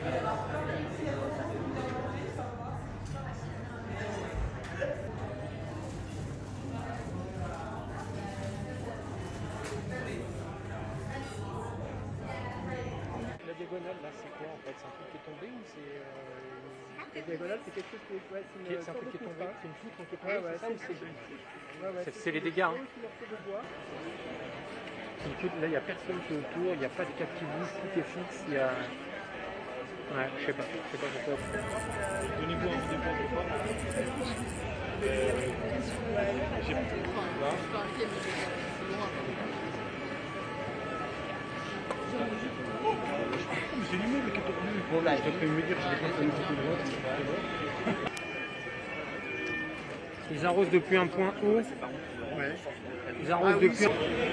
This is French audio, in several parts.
La diagonale, là, c'est quoi en fait? C'est un truc qui est tombé ou c'est La diagonale, c'est quelque chose qui est, ouais, c'est un truc qui est tombé? C'est une poutre qui est tombée, Ouais, ouais, c'est ça ou c'est... C'est les dégâts. Hein. Là, il n'y a personne qui est autour, il n'y a pas de cap qui bouge, tout est fixe, il y a... Ouais, je sais pas pourquoi. Donnez-vous un peu de quoi. J'ai là. C'est l'immeuble qui est tourné. Bon, là, je devrais me dire que je vais pas faire une droite. Ils arrosent depuis un point haut. Ouais. Ils arrosent depuis un...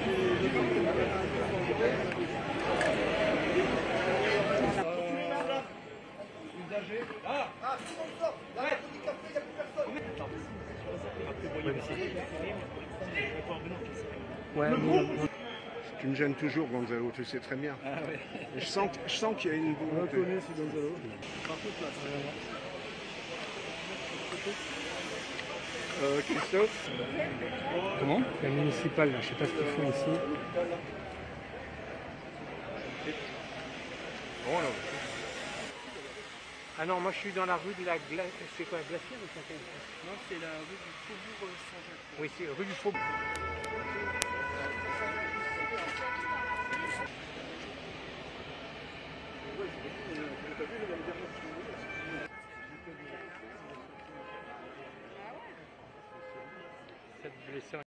Ah, tout le monde sort. Là, il faut du café, il n'y a plus personne. Ouais, Tu me gênes toujours, Gonzalo, tu sais très bien. ah, ouais. Je sens qu'il y a une volonté. On reconnaît, c'est Gonzalo. Par contre, là, Christophe. comment? La municipale, là, je sais pas ce qu'ils font ici. Oh, là. Ah non, moi je suis dans la rue de la Glacière. C'est quoi, Glacière ou Saint-Étienne? Non, c'est la rue du Faubourg Saint-Jacques. Oui, c'est rue du Faubourg. Cette blessure.